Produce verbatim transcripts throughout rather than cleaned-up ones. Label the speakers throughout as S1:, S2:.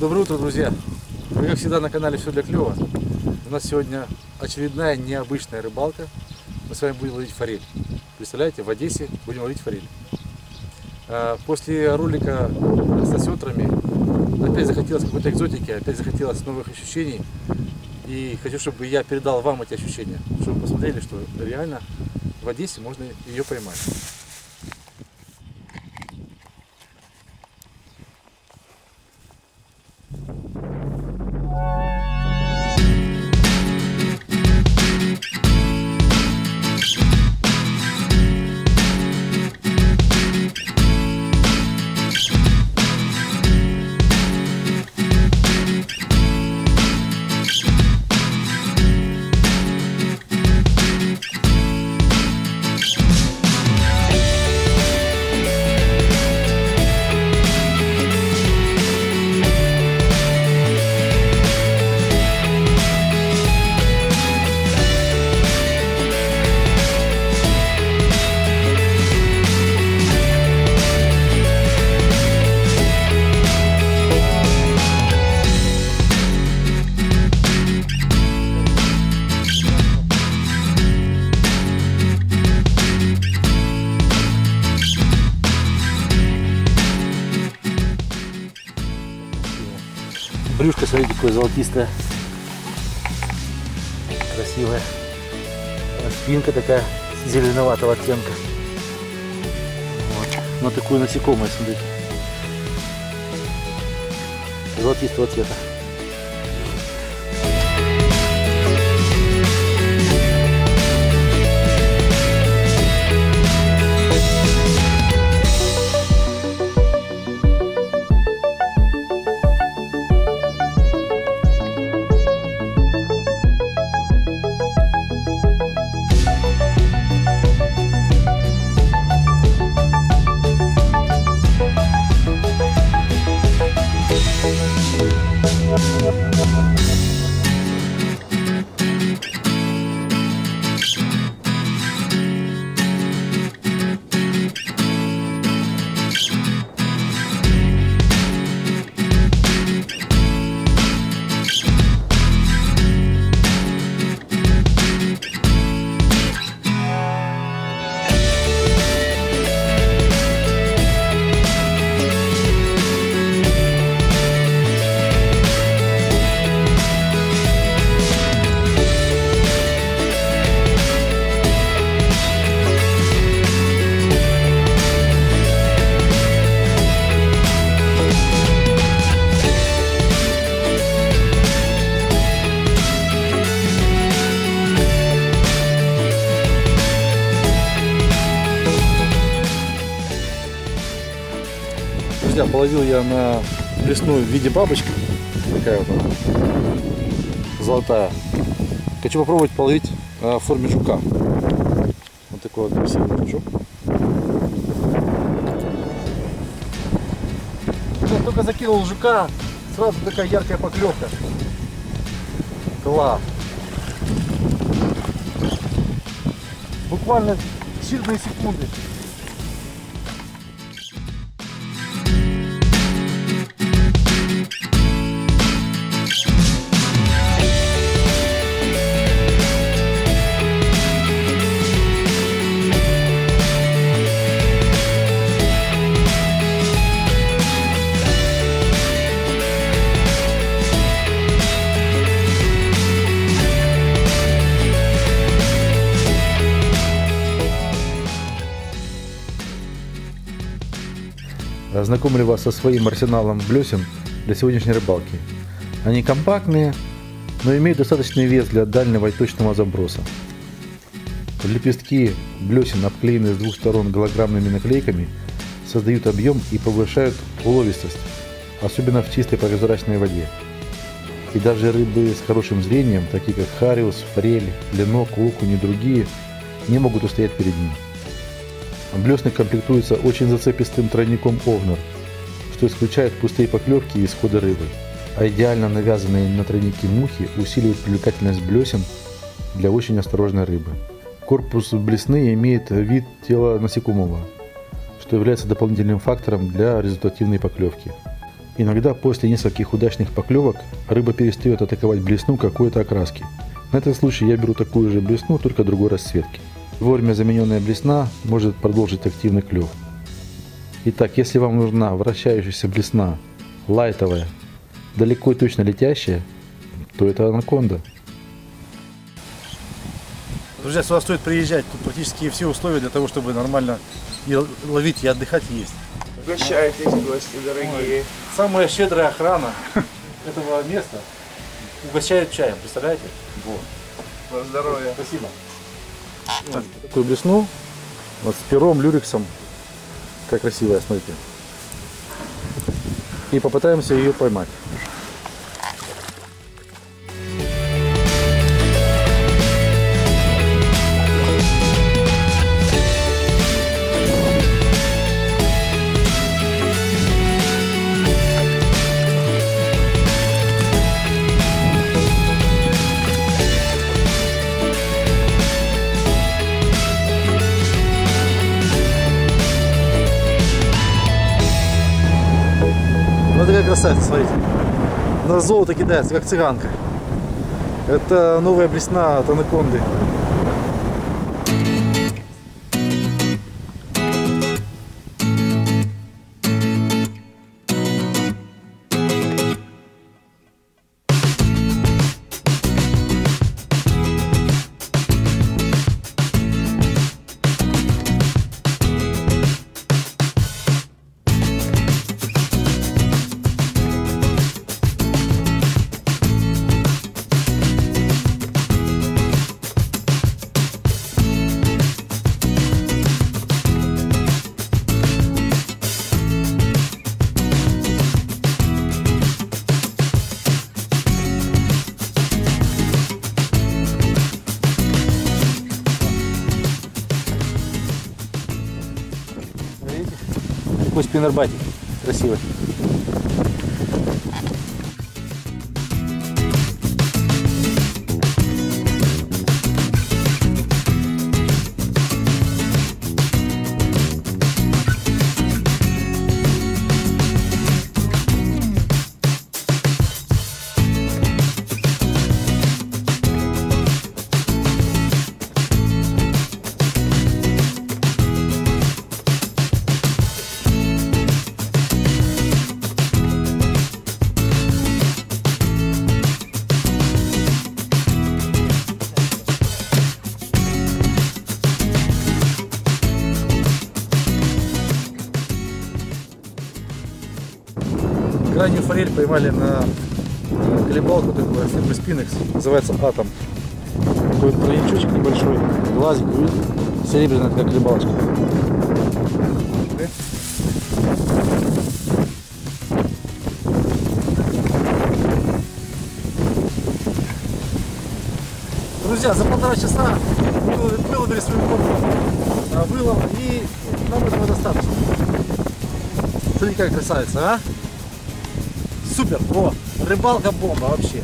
S1: Доброе утро, друзья! Вы, как всегда, на канале «Все для клёва». У нас сегодня очередная необычная рыбалка. Мы с вами будем ловить форель. Представляете, в Одессе будем ловить форель. После ролика с осетрами опять захотелось какой-то экзотики, опять захотелось новых ощущений. И хочу, чтобы я передал вам эти ощущения, чтобы вы посмотрели, что реально в Одессе можно ее поймать. Брюшко, смотрите, такое золотистое, красивая. Спинка такая зеленоватого оттенка. Вот. Но такое насекомое, смотрите, золотистого цвета. Друзья, половил я на блесную в виде бабочки, такая вот она, золотая. Хочу попробовать половить в форме жука. Вот такой вот красивый жучок. Я только закинул жука, сразу такая яркая поклевка. Класс! Буквально считанные секунды. Знакомлю вас со своим арсеналом блесен для сегодняшней рыбалки. Они компактные, но имеют достаточный вес для дальнего и точного заброса. Лепестки блесен, обклеенные с двух сторон голограммными наклейками, создают объем и повышают уловистость, особенно в чистой прозрачной воде. И даже рыбы с хорошим зрением, такие как хариус, форель, ленок, окунь и другие, не могут устоять перед ним. Блесны комплектуются очень зацепистым тройником Овнер, что исключает пустые поклевки и исходы рыбы. А идеально навязанные на тройники мухи усиливают привлекательность блесен для очень осторожной рыбы. Корпус блесны имеет вид тела насекомого, что является дополнительным фактором для результативной поклевки. Иногда после нескольких удачных поклевок рыба перестает атаковать блесну какой-то окраски. На этот случай я беру такую же блесну, только другой расцветки. Вовремя замененная блесна может продолжить активный клев. Итак, если вам нужна вращающаяся блесна, лайтовая, далеко и точно летящая, то это анаконда.
S2: Друзья, сюда стоит приезжать, тут практически все условия для того, чтобы нормально и ловить, и отдыхать, и есть.
S3: Угощайтесь, гости дорогие.
S2: Самая щедрая охрана этого места угощает чаем, представляете? Вот.
S3: На здоровье.
S2: Спасибо. Так, такую блесну, вот с пером, люрексом. Как красивая, смотрите. И попытаемся ее поймать. Вот такая красавица, смотрите. На золото кидается, как цыганка. Это новая блесна от анаконды. Такой спиннербайтик красивый. Крайнюю форель поймали на колебалку такую фирмы Spinex, называется Атом. Такой вот тройничочек небольшой, глазик, серебряная такая колебалочка. Друзья, за полтора часа мы выловили свою корму, вылов, и нам этого достаточно. Смотри, какая красавица, а? Супер! О, рыбалка бомба вообще!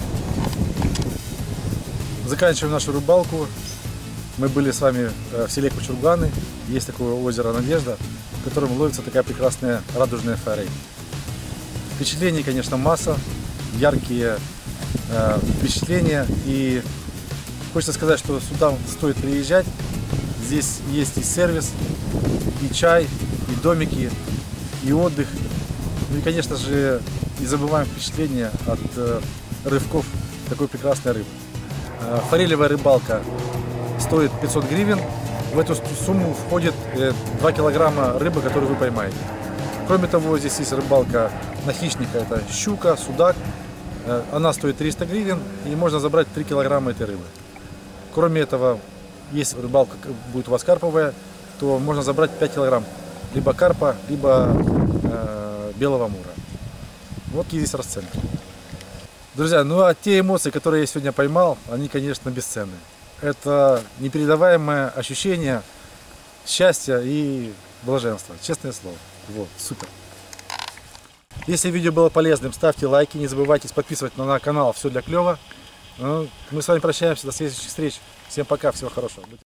S2: Заканчиваем нашу рыбалку. Мы были с вами в селе Кучурганы. Есть такое озеро Надежда, в котором ловится такая прекрасная радужная форель. Впечатлений, конечно, масса, яркие э, впечатления. И хочется сказать, что сюда стоит приезжать. Здесь есть и сервис, и чай, и домики, и отдых. Ну и, конечно же, не забываем впечатления от э, рывков такой прекрасной рыбы. Э, форелевая рыбалка стоит пятьсот гривен. В эту сумму входит э, два килограмма рыбы, которую вы поймаете. Кроме того, здесь есть рыбалка на хищника. Это щука, судак. Э, она стоит триста гривен, и можно забрать три килограмма этой рыбы. Кроме этого, если рыбалка будет у вас карповая, то можно забрать пять килограмм либо карпа, либо э, белого амура. Вот какие здесь расценки. Друзья, ну а те эмоции, которые я сегодня поймал, они, конечно, бесценны. Это непередаваемое ощущение счастья и блаженства. Честное слово. Вот, супер. Если видео было полезным, ставьте лайки, не забывайте подписываться на канал «Все для клёва». Ну, мы с вами прощаемся, до следующих встреч. Всем пока, всего хорошего.